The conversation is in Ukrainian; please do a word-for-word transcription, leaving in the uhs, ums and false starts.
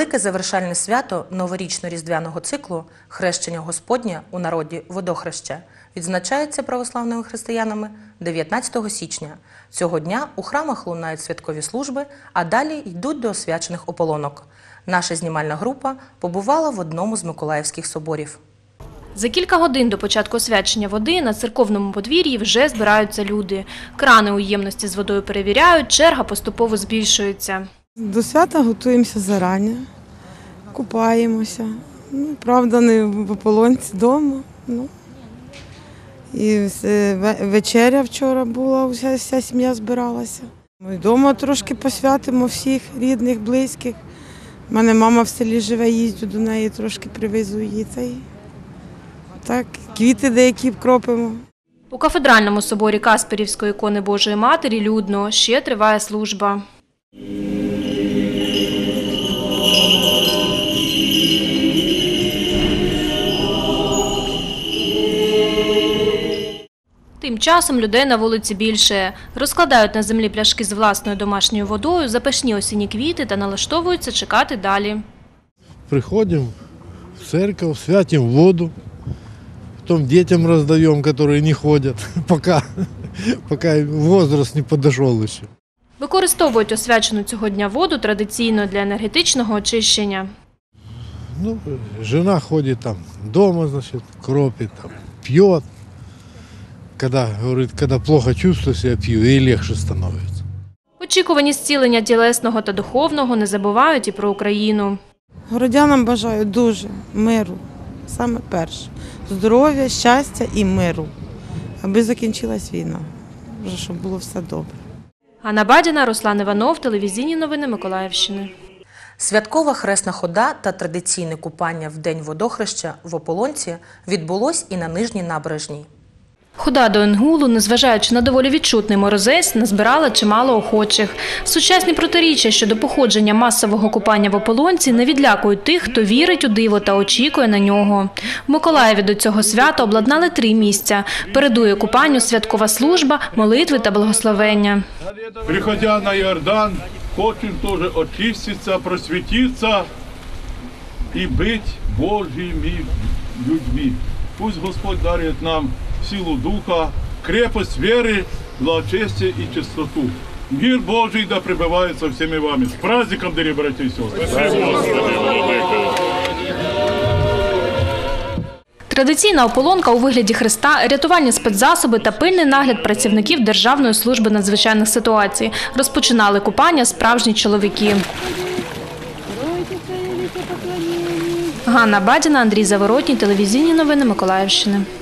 Велике завершальне свято новорічно-різдвяного циклу «Хрещення Господнє» у народі Водохреща відзначається православними християнами дев'ятнадцятого січня. Цього дня у храмах лунають святкові служби, а далі йдуть до освячених ополонок. Наша знімальна група побувала в одному з миколаївських соборів. За кілька годин до початку освячення води на церковному подвір'ї вже збираються люди. Крани у ємності з водою перевіряють, черга поступово збільшується. До свята готуємося зарані, купаємося. Ну, правда, не в ополонці вдома. Ну. І вечеря вчора була, вся, вся сім'я збиралася. Ми вдома трошки посвятимо всіх рідних, близьких. У мене мама в селі живе, їздю до неї, трошки привезу її. Та й так, квіти деякі вкропимо. У кафедральному соборі Касперівської ікони Божої Матері людно, ще триває служба. Тим часом людей на вулиці більше. Розкладають на землі пляшки з власною домашньою водою, запашні осінні квіти та налаштовуються чекати далі. Приходимо в церковь, святимо воду, потім дітям роздаємо, які не ходять, поки, поки возраст не підійшов ще. Використовують освячену цього дня воду традиційно для енергетичного очищення. Ну, жена ходить там дома, значит, кропит, там, пьет. Когда, говорит, когда плохо чувствую себя, пью, и легче становится. Очікувані зцілення тілесного та духовного не забувають і про Україну. Городянам бажаю дуже миру, саме перше. Здоров'я, щастя і миру, аби закінчилась війна, щоб було все добре. Ганна Бадіна, Руслан Іванов, телевізійні новини Миколаївщини. Святкова хресна хода та традиційне купання в День Водохреща в ополонці відбулось і на Нижній набережній. Хода до Інгулу, незважаючи на доволі відчутний морозець, назбирала чимало охочих. Сучасні протиріччя щодо походження масового купання в ополонці не відлякують тих, хто вірить у диво та очікує на нього. В Миколаєві до цього свята обладнали три місця. Передує купанню святкова служба, молитви та благословення. Приходя на Иордан, хочем тоже очиститься, просветиться и быть Божьими людьми. Пусть Господь дарит нам силу духа, крепость веры, благочестие и чистоту. Мир Божий да пребывает со всеми вами. С праздником, дорогие братья и сестры! Спасибо, Господи, Владыка! Традиційна ополонка у вигляді хреста, рятувальні спецзасоби та пильний нагляд працівників Державної служби надзвичайних ситуацій. Розпочинали купання справжні чоловіки. Ганна Бадіна, Андрій Заворотній, телевізійні новини Миколаївщини.